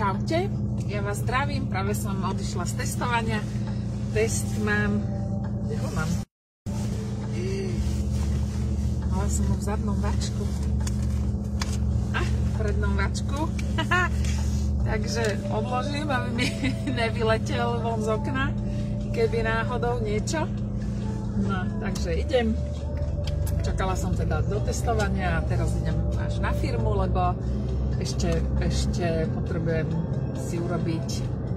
Čaute, ja vás zdravím, práve som odišla z testovania. Test mám, kde ho mám? Mala som ho v zadnom vačku. V prednom vačku. Takže odložím, aby mi nevyletel von z okna, keby náhodou niečo. No, takže idem. Čakala som teda do testovania a teraz idem až na firmu, lebo ešte potrebujem si urobiť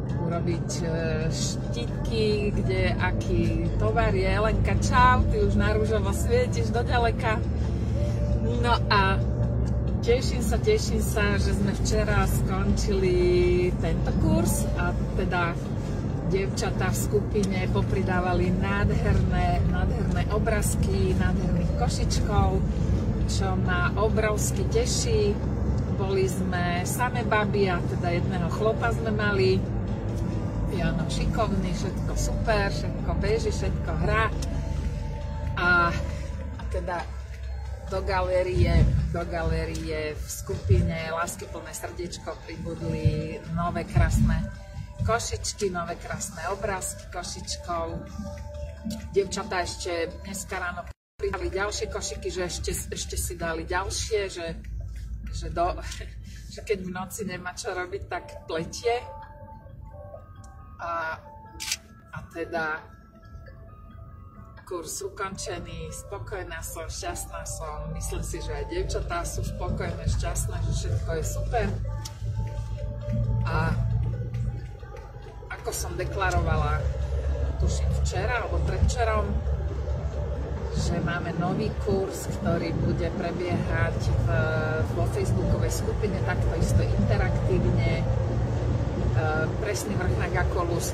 štítky, kde aký tovar je. Lenka, čau, ty už na rúžovo svietiš do ďaleka. No a teším sa, že sme včera skončili tento kurz a teda dievčatá v skupine popridávali nádherné obrázky, nádherných košičkov, čo ma obrovsky teší. Boli sme samé baby a teda jedného chlopa sme mali. Jano šikovný, všetko super, všetko beží, všetko hrá. A teda do galérie v skupine Láskyplné srdiečko pribudli nové krásne košičky, nové krásne obrázky košičkov. Dievčatá ešte dneska ráno pridali ďalšie košiky, že ešte si dali ďalšie, že keď v noci nemá čo robiť, tak pletie. A teda kurz ukončený, spokojná som, šťastná som. Myslím si, že aj dievčatá sú spokojné, šťastné, že všetko je super. A ako som deklarovala, tuším včera alebo predvčerom, že máme nový kurz, ktorý bude prebiehať vo facebookovej skupine, takto isto interaktívne. Presný vrchnák ako Lusk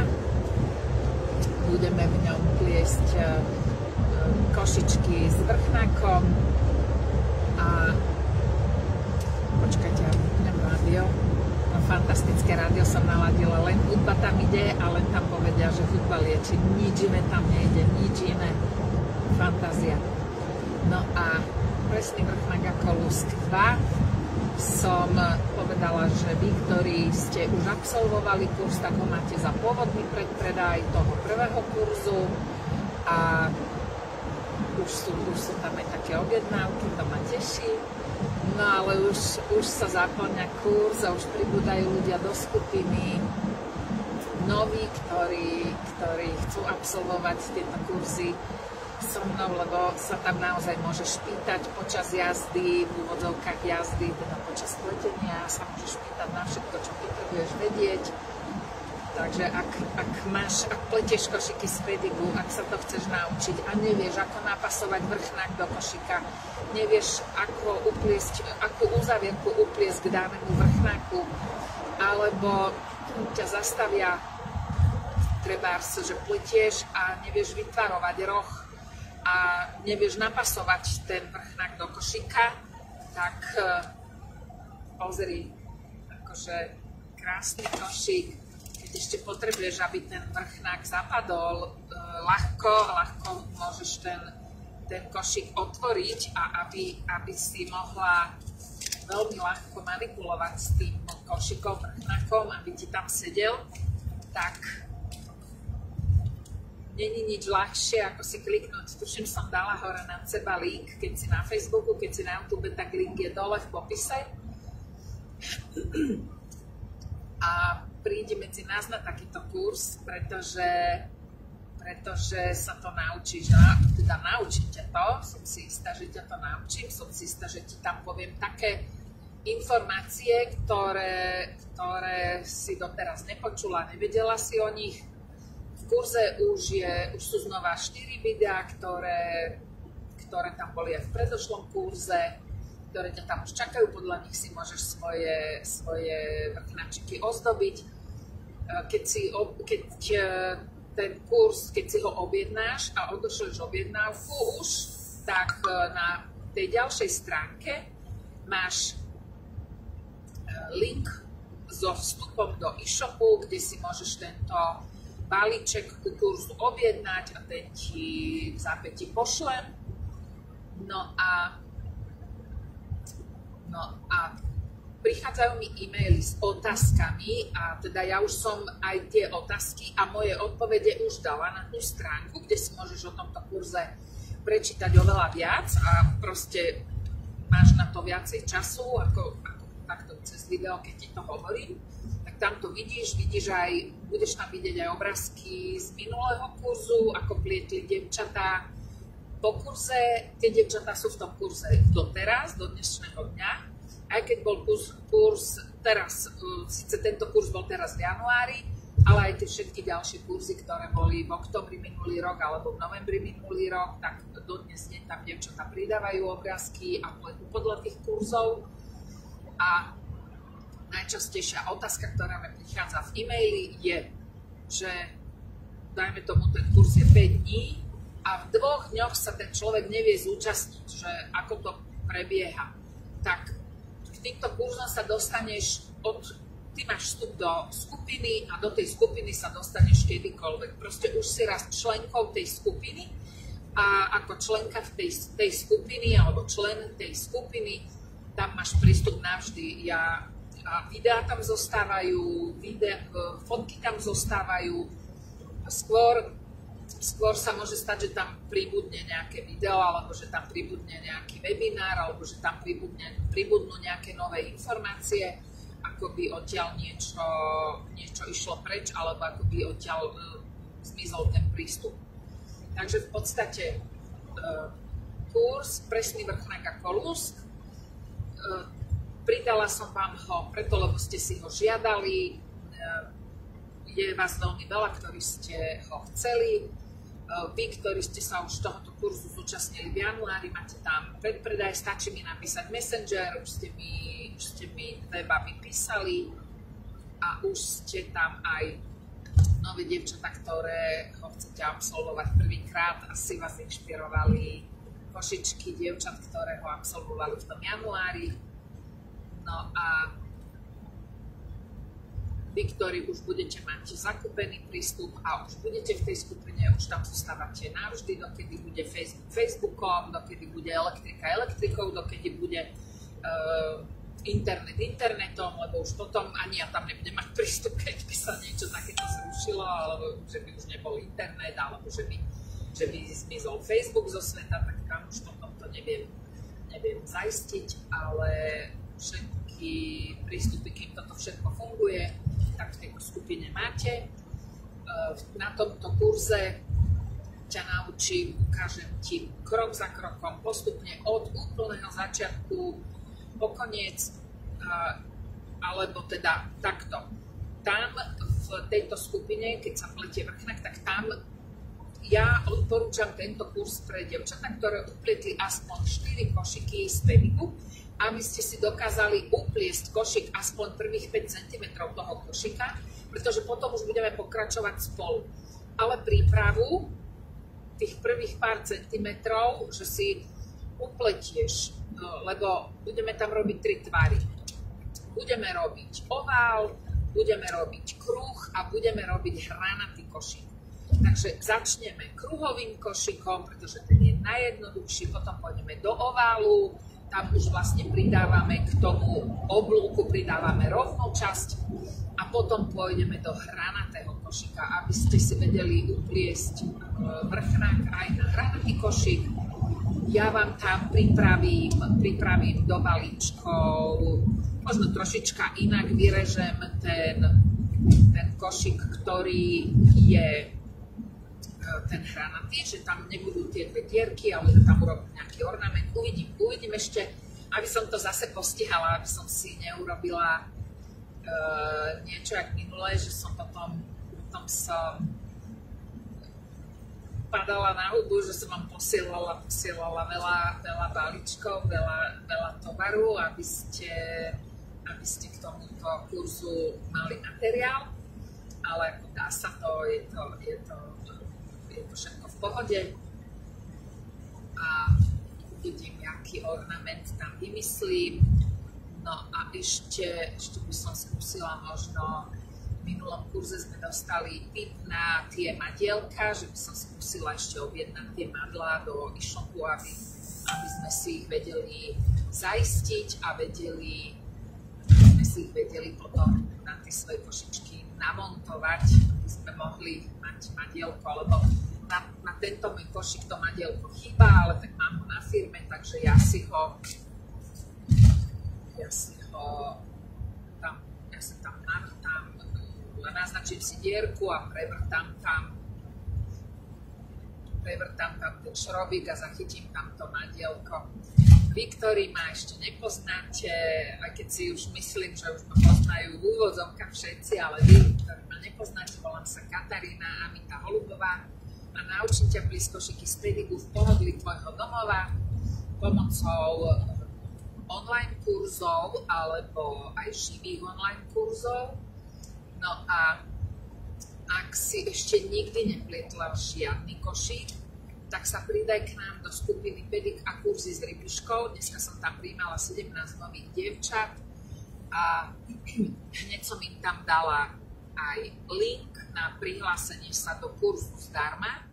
2. Budeme v ňom pliesť košičky s vrchnákom a počkajte, ja vypnem rádio. No, fantastické rádio som naladila, len hudba tam ide a len tam povedia, že hudba lieči, nič iné tam nejde, nič iné. Fantázia. No a presný vrchnák ako Lusk 2 som povedala, že vy, ktorí ste už absolvovali kurz, tak ho máte za pôvodný predpredaj toho prvého kurzu a už sú tam aj také objednávky, to ma teší. No ale už sa zaplňa kurz a už pribúdajú ľudia do skupiny noví, ktorí chcú absolvovať tieto kurzy so mnou, lebo sa tam naozaj môžeš pýtať počas jazdy, v úvodzovkách jazdy, teda počas pletenia sa môžeš pýtať na všetko, čo potrebuješ vedieť. Takže ak pletieš košiky z pedigu, ak sa to chceš naučiť a nevieš, ako napasovať vrchnák do košika, nevieš, akú uzavierku upliesť k danému vrchnáku, alebo ťa zastavia trebárs, že pletieš a nevieš vytvarovať roh, a nevieš napasovať ten vrchnák do košíka, tak pozri, akože krásny košík, keď ešte potrebuješ, aby ten vrchnák zapadol, ľahko môžeš ten košík otvoriť a aby si mohla veľmi ľahko manipulovať s tým košíkom, vrchnákom, aby ti tam sedel, tak není nič ľahšie, ako si kliknúť. Tuším, som dala hore nad seba link, keď si na Facebooku, keď si na YouTube, tak link je dole v popise. A príde medzi nás na takýto kurz, pretože sa to naučíš. Teda naučím ťa to, som si istá, že ťa to naučím, som si istá, že ti tam poviem také informácie, ktoré si doteraz nepočula, nevedela si o nich. V kurze už sú znova 4 videá, ktoré tam boli aj v predošlom kurze, ktoré ťa tam už čakajú, podľa nich si môžeš svoje vrchnáčiky ozdobiť. Keď ten kurz, keď si ho objednáš a odošleš objednávku už, tak na tej ďalšej stránke máš link so vstupom do e-shopu, kde si môžeš tento balíček ku kurzu objednať a ten ti v zápäti pošlem. No a prichádzajú mi e-maily s otázkami a teda ja už som aj tie otázky a moje odpovede už dala na tú stránku, kde si môžeš o tomto kurze prečítať oveľa viac a proste máš na to viacej času, ako takto cez video, keď ti to hovorím. Tak tam to vidíš aj, budeš tam vidieť aj obrázky z minulého kurzu, ako plietli dievčatá po kurze. Tie dievčatá sú v tom kurze doteraz, do dnešného dňa. Aj keď bol kurz teraz, síce tento kurz bol teraz v januári, ale aj tie všetky ďalšie kurzy, ktoré boli v októbri minulý rok alebo v novembri minulý rok, tak dodnes deň tam dievčatá pridávajú obrázky a podľa tých kurzov. A najčastejšia otázka, ktorá mi prichádza v e-maili je, že dajme tomu, ten kurz je 5 dní a v 2 dňoch sa ten človek nevie zúčastniť, že ako to prebieha. Tak v týchto kurzom sa dostaneš ty máš vstup do skupiny a do tej skupiny sa dostaneš kedykoľvek. Proste už si raz členkou tej skupiny a ako členka v tej skupiny alebo člen tej skupiny tam máš prístup navždy. A videá tam zostávajú, fotky tam zostávajú. Skôr sa môže stať, že tam pribudne nejaké video, alebo že tam pribudne nejaký webinár, alebo že tam pribudnú nejaké nové informácie, ako by odtiaľ niečo išlo preč, alebo ako by odtiaľ zmizol ten prístup. Takže v podstate kurz Presný vrchnák ako lusk. Pridala som vám ho preto, lebo ste si ho žiadali. Je vás veľmi veľa, ktorí ste ho chceli. Vy, ktorí ste sa už tohoto kurzu zúčastnili v januári, máte tam predpredaj, stačí mi napísať Messenger, už ste mi 2 baby písali a už ste tam aj nové dievčatá, ktoré ho chcete absolvovať prvýkrát. Asi vás inšpirovali košičky dievčat, ktoré ho absolvovali v tom januári. No a vy, ktorí už budete mať zakúpený prístup a už budete v tej skupine, už tam zostávate navždy, dokedy bude Facebook Facebookom, dokedy bude elektrika elektrikou, dokedy bude internet internetom, lebo už potom ani ja tam nebudem mať prístup, keď by sa niečo takéto zrušilo, alebo že by už nebol internet, alebo že by zmizol Facebook zo sveta, tak tam už toto neviem zaistiť, ale všetky prístupy, kým toto všetko funguje, tak v tejto skupine máte. Na tomto kurze ťa naučím, ukážem ti krok za krokom, postupne od úplného začiatku po koniec, alebo teda takto. Tam v tejto skupine, keď sa pletie vrchnák, tak tam ja odporúčam tento kurz pre dievčatá, ktoré uplietli aspoň 4 košiky z peniku, aby ste si dokázali upliesť košik aspoň prvých 5 cm toho košika, pretože potom už budeme pokračovať spolu. Ale prípravu tých prvých pár centimetrov, že si upletieš, lebo budeme tam robiť 3 tvary. Budeme robiť ovál, budeme robiť kruh a budeme robiť hranatý košík. Takže začneme kruhovým košikom, pretože ten je najjednoduchší, potom pôjdeme do oválu, tam už vlastne pridávame k tomu oblúku, pridávame rovnú časť a potom pôjdeme do hranatého košika, aby ste si vedeli upliesť vrchnák aj na hranatý košik. Ja vám tam pripravím do balíčkov, možno trošička inak vyrežem ten košik, ktorý je ten hranatý, že tam nebudú tie 2 dierky, ale že tam urobím nejaký ornament. Uvidím ešte, aby som to zase postihala, aby som si neurobila niečo jak minulé, že som potom som padala na hubu, že som vám posielala veľa balíčkov, veľa tovaru, aby ste k tomuto kurzu mali materiál, ale ako dá sa to, je to všetko v pohode a uvidím, aký ornament tam vymyslím. No a ešte by som skúsila možno, v minulom kurze sme dostali tip na tie madielka, že by som skúsila ešte objednať tie madlá do e-shopu, aby sme si ich vedeli zaistiť a vedeli si ich vedeli potom na tie svoje košičky namontovať, aby sme mohli mať madielko, lebo na tento môj košík to madielko chýba, ale tak mám ho na firme, takže ja si tam navrtám, naznačím si dierku a prevrtám tam ten šrobík a zachytím tam to madielko. Vy, ktorí ma ešte nepoznáte, aj keď si už myslím, že už ma poznajú v úvodzovkách všetci, ale vy, ktorí ma nepoznáte, volám sa Katarína Amita Holubová a naučím ťa plísť košíky z pedigu v pohodlí tvojho domova pomocou online kurzov alebo aj živých online kurzov. No a ak si ešte nikdy neplietla žiadny košík, tak sa pridaj k nám do skupiny Pedik a kurzy s rybiškou. Dneska som tam prijímala 17 nových dievčat a hneď som im tam dala aj link na prihlásenie sa do kurzu zdarma.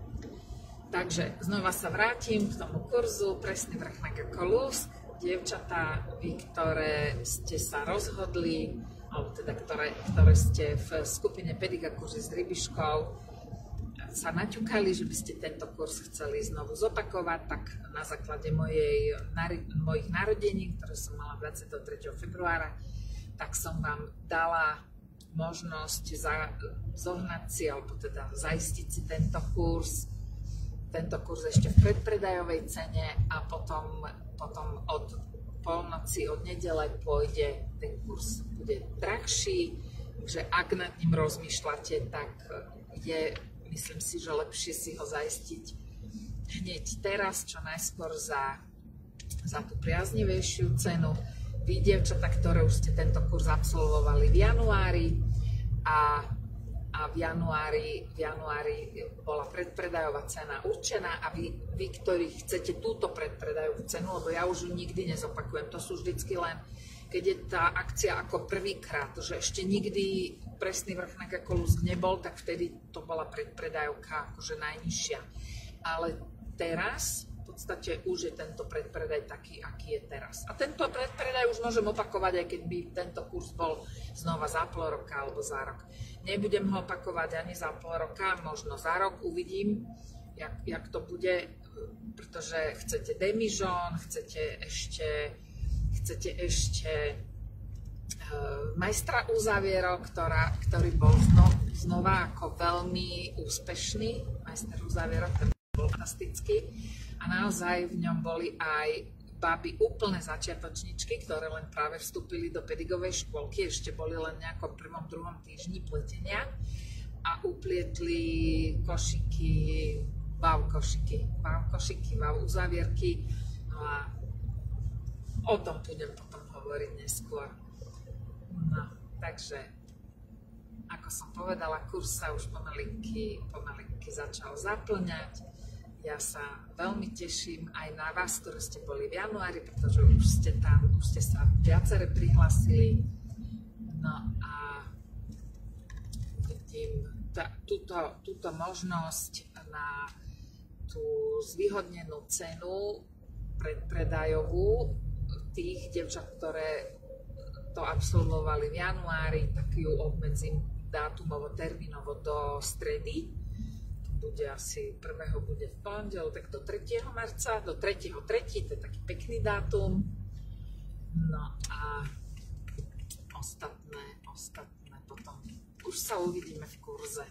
Takže znova sa vrátim k tomu kurzu Presný vrchnak ako lusk. Dievčatá, vy, ktoré ste sa rozhodli, alebo teda ktoré ste v skupine Pedik a kurzy s rybiškou, sa naťukali, že by ste tento kurz chceli znovu zopakovať, tak na základe mojich narodení, ktoré som mala 23. februára, tak som vám dala možnosť zohnať si, alebo teda zaistiť si tento kurz ešte v predpredajovej cene a potom od polnoci, od nedele pôjde, ten kurz bude drahší, takže ak nad ním rozmýšľate, tak je, myslím si, že lepšie si ho zaistiť hneď teraz, čo najskôr za tú priaznivejšiu cenu. Vy, dievčatá, ktoré už ste tento kurz absolvovali v januári a v januári bola predpredajová cena určená a vy, ktorí chcete túto predpredajovú cenu, lebo ja už ju nikdy nezopakujem, to sú vždycky len, keď je tá akcia ako prvýkrát, že ešte nikdy Presný vrchnak ako lusk nebol, tak vtedy to bola predpredajovka akože najnižšia. Ale teraz v podstate už je tento predpredaj taký, aký je teraz. A tento predpredaj už môžem opakovať, aj keď by tento kurz bol znova za pol roka alebo za rok. Nebudem ho opakovať ani za pol roka, možno za rok, uvidím, jak to bude, pretože chcete demižón, chcete ešte majstra uzávierok, ktorý bol znova ako veľmi úspešný. Majster uzávierok, ten bol fantastický a naozaj v ňom boli aj baby úplne začiatočničky, ktoré len práve vstúpili do pedigovej škôlky, ešte boli len nejako v prvom, druhom týždni pletenia a uplietli košiky, wow uzávierky. No a o tom budem potom hovoriť neskôr. No, takže, ako som povedala, kurz sa už pomalinky začal zaplňať. Ja sa veľmi teším aj na vás, ktorí ste boli v januári, pretože už ste sa viacere prihlásili. No a vidím túto možnosť na tú zvýhodnenú cenu predpredajovú tých dievčat, ktoré to absolvovali v januári, tak ju obmedzím dátumovo, termínovo do stredy. To bude asi 1. bude v pondelok, tak do 3. marca, do 3.3., to je taký pekný dátum. No a ostatné potom už sa uvidíme v kurze.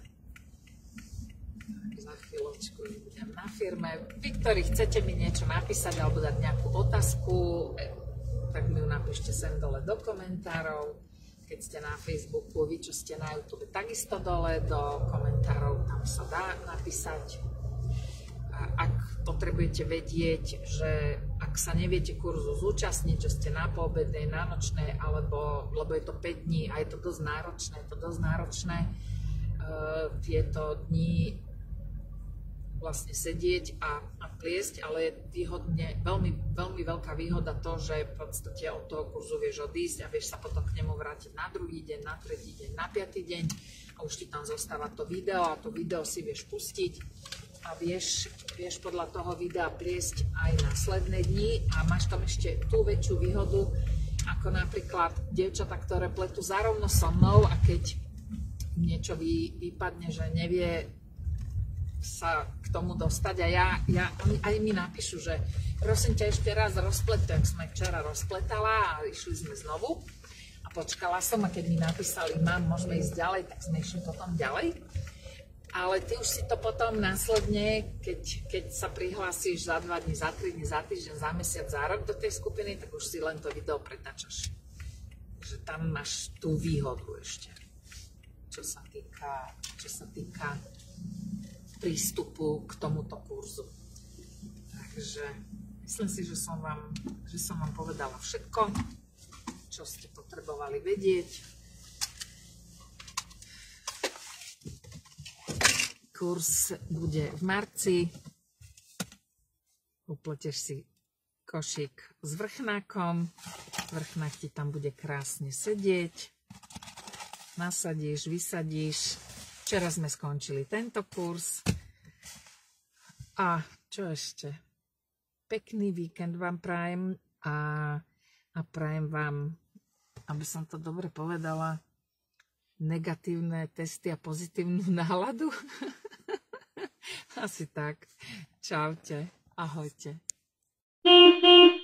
Za chvíľočku budem na firme. Vy, ktorí chcete mi niečo napísať alebo dať nejakú otázku, tak mi ju napíšte sem dole do komentárov. Keď ste na Facebooku, vy, čo ste na YouTube, takisto dole do komentárov, tam sa dá napísať. Ak potrebujete vedieť, že ak sa neviete kurzu zúčastniť, že ste na poobednej, na nočnej, lebo je to 5 dní a je to dosť náročné, tieto dni vlastne sedieť a pliesť, ale je výhodne, veľmi, veľmi veľká výhoda to, že v podstate od toho kurzu vieš odísť a vieš sa potom k nemu vrátiť na druhý deň, na tretí deň, na piatý deň a už ti tam zostáva to video a to video si vieš pustiť a vieš podľa toho videa pliesť aj následné dni a máš tam ešte tú väčšiu výhodu, ako napríklad dievčatá, ktoré pletú zárovno so mnou a keď niečo vypadne, že nevie sa k tomu dostať a oni aj mi napíšu, že prosím ťa ešte raz rozplet, tak sme včera rozpletala a išli sme znovu a počkala som a keď mi napísali, mám, môžeme ísť ďalej, tak sme išli potom ďalej. Ale ty už si to potom následne, keď sa prihlásíš za 2 dní, za 3 dní, za týždeň, za mesiac, za rok do tej skupiny, tak už si len to video pretáčaš. Že tam máš tú výhodu ešte, čo sa týka prístupu k tomuto kurzu. Takže myslím si, že som vám povedala všetko, čo ste potrebovali vedieť. Kurs bude v marci. Upletieš si košík s vrchnákom. Vrchnák ti tam bude krásne sedieť. Nasadíš, vysadíš. Včera sme skončili tento kurz. A čo ešte? Pekný víkend vám prajem a prajem vám, aby som to dobre povedala, negatívne testy a pozitívnu náladu. Asi tak. Čaute. Ahojte.